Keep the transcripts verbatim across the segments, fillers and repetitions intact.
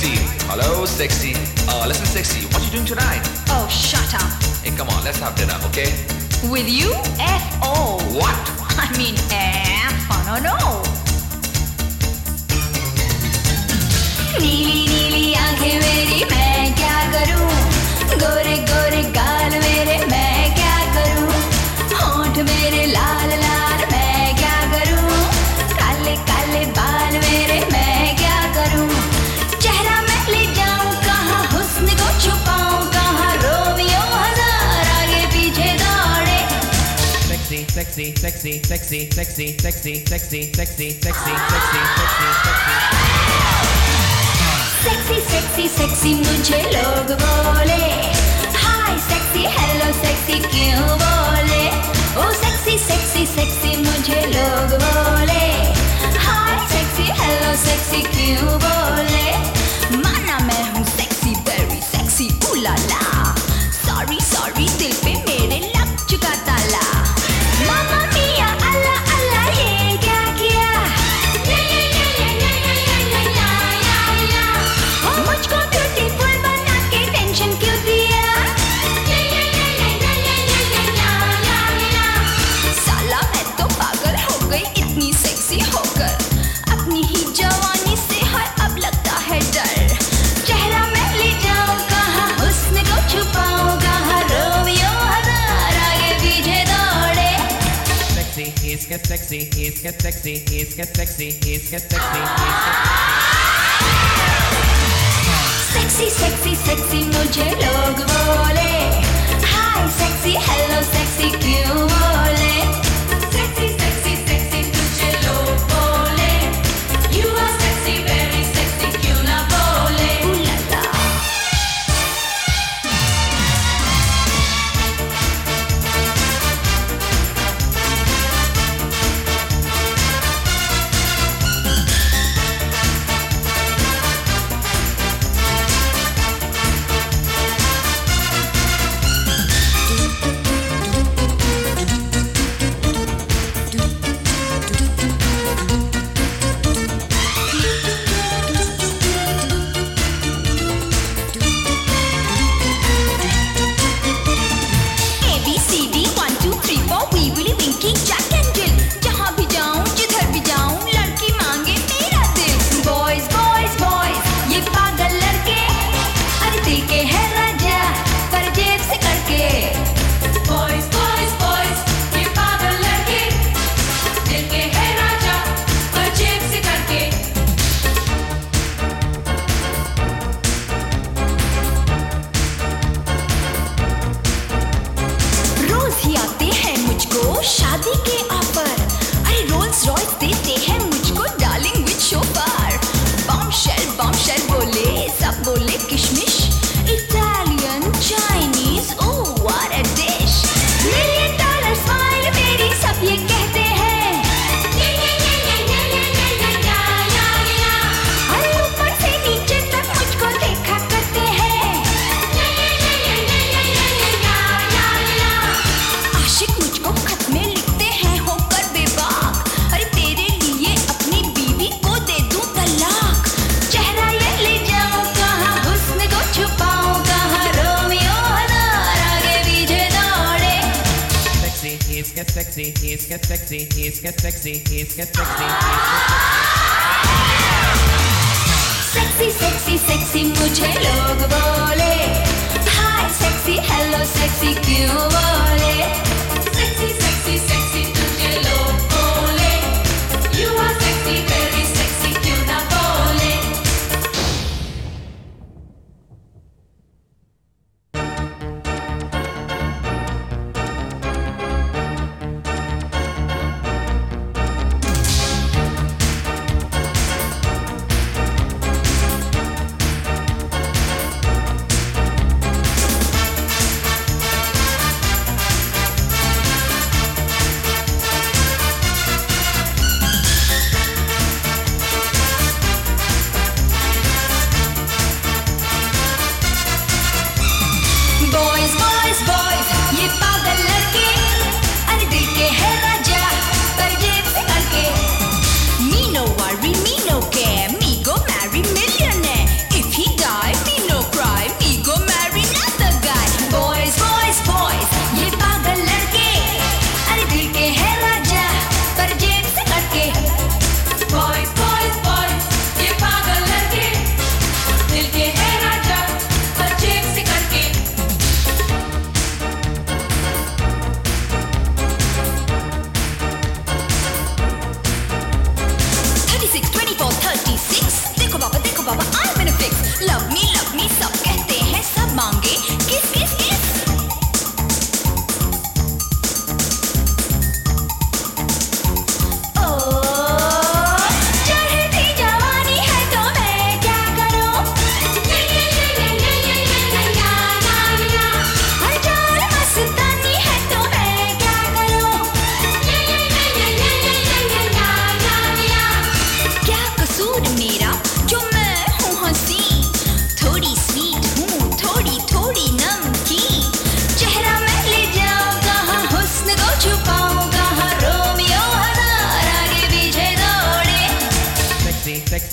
sexy. Hello, sexy. Uh, listen, sexy. What you doing tonight? Oh, shut up. Hey, come on, let's have dinner, okay? With you? F O. What? I mean, F O, no, no. नीली नीली आंखें मेरी मैं क्या करूं, गोरे गोरे गाल मेरे मैं क्या करूं, होंठ मेरे लाल लाल मैं क्या करूं, काले काले बाल मेरे मैं क्या करूं, चेहरा मैं ले जाऊं कहां, हुस्न को छुपाऊं कहां, रोमियो हजार आगे पीछे दौड़े. Sexy, sexy, sexy, sexy, sexy, sexy, sexy, sexy, sexy, sexy, sexy, sexy. Sexy sexy sexy मुझे लोग बोले, हाय सेक्सी हेलो सेक्सी क्यों बोले, ओ सेक्सी सेक्सी सेक्सी मुझे लोग बोले, हाय सेक्सी हेलो सेक्सी क्यों बोले, माना मैं हूँ सेक्सी वेरी सेक्सी उलाला, सॉरी सॉरी दिल पे मेरे लग चुका ताला, मामा मिया अल्लाह अल्लाह ये क्या किया, मुझको ब्यूटीफुल बना के टेंशन क्यों दिया, साला मैं तो पागल हो गई इतनी सेक्सी होकर, अपनी ही जवानी से है अब लगता है डर, चेहरा मैं ले जाऊं कहां, हुस्न को छुपाऊं कहां, रोमियो हजार आगे पीछे दौड़े. Sexy, he's get sexy, he's get sexy, he's get sexy, he's get sexy, he's get sexy sexy sexy मुझे लोग बोले, हाय सेक्सी हेलो सेक्सी क्यों बोले, सेक्सी सेक्सी सेक्सी मुझे लोग बोले, you are sexy very sexy क्यों ना बोले, उलाला. get sexy, he's get sexy, he's get sexy, sexy, sexy, sexy मुझे लोग बोले, हाय sexy, hello sexy क्यों बोले, sexy, sexy, sexy मुझे लोग बोले, you are sexy, very sexy क्यों ना बोले.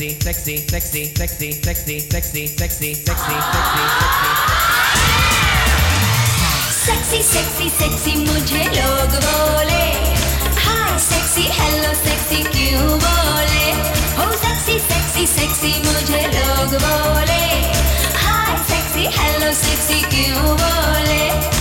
sexy, sexy, sexy, sexy, sexy, sexy, sexy, sexy, sexy, sexy, sexy मुझे लोग बोले हाय sexy hello sexy क्यों बोले हो sexy sexy sexy मुझे लोग बोले हाय sexy hello sexy क्यों बोले